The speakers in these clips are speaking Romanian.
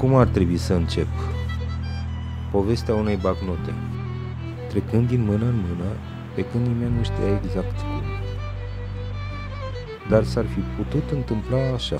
Cum ar trebui să încep? Povestea unei bancnote, trecând din mână în mână, pe când nimeni nu știa exact cum. Dar s-ar fi putut întâmpla așa.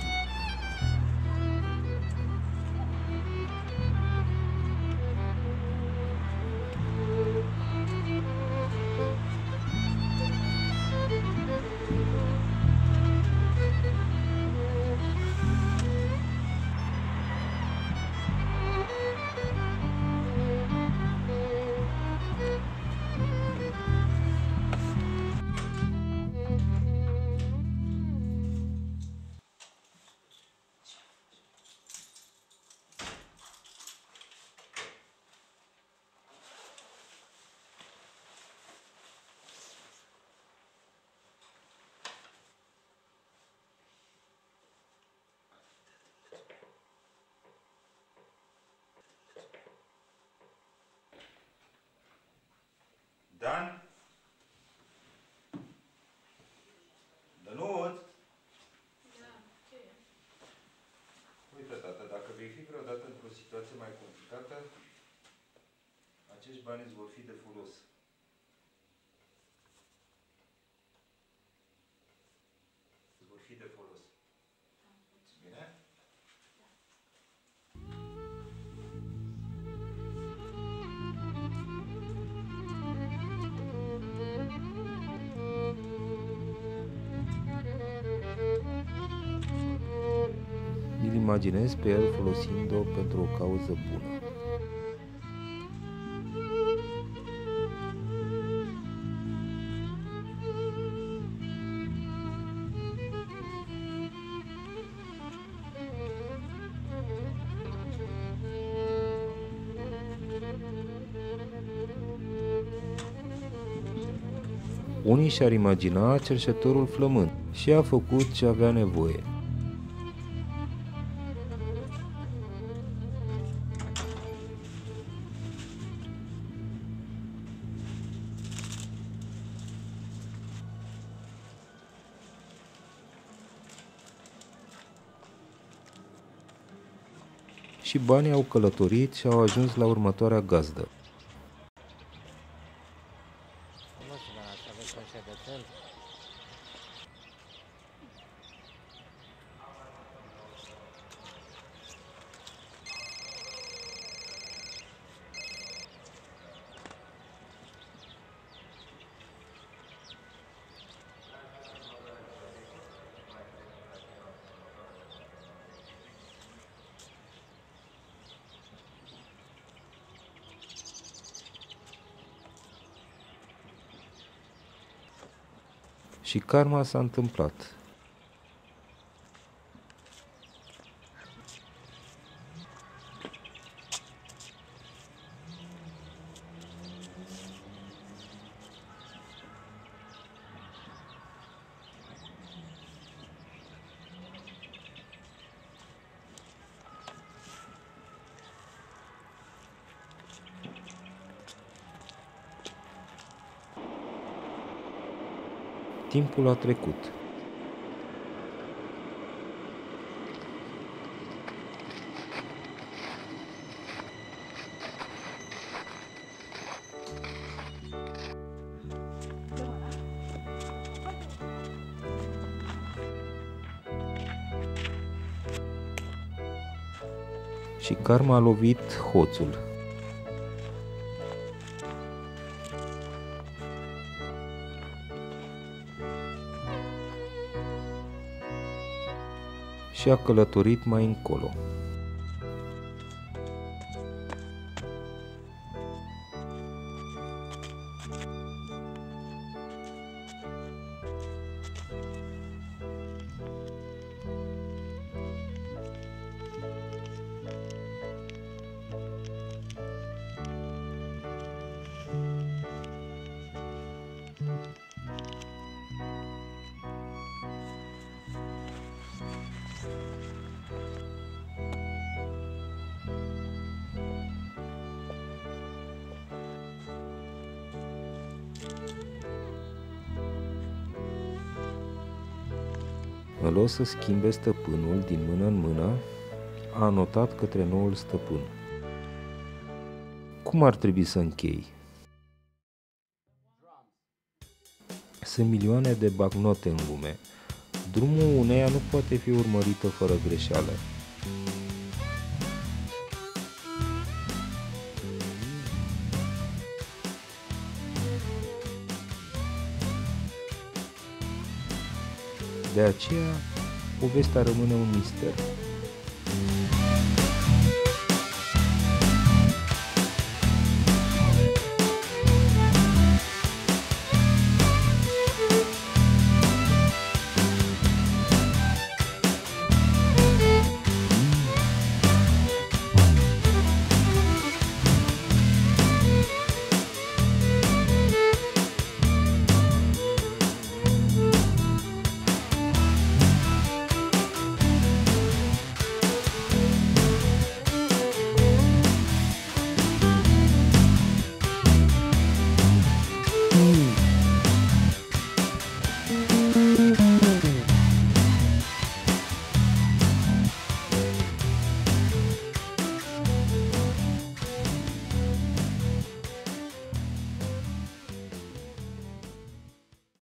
Dan? Dănuț? Da, ce e? Uite, tată, dacă vei fi vreodată într-o situație mai complicată, acești bani îți vor fi de folos. Îți vor fi de folos. Bine? Mi-l imaginez pe el folosind-o pentru o cauză bună. Unii și-ar imagina cerșetorul flămând și a făcut ce avea nevoie. Și banii au călătorit și au ajuns la următoarea gazdă. Nu știu, dar să aveți concedățel. Și karma s-a întâmplat. Timpul a trecut. Și karma a lovit hoțul. Și a călătorit mai încolo. Îl o să schimbe stăpânul din mână în mână, a anotat către noul stăpân. Cum ar trebui să închei? Sunt milioane de bancnote în lume. Drumul uneia nu poate fi urmărită fără greșeală. De aceea, povestea rămâne un mister.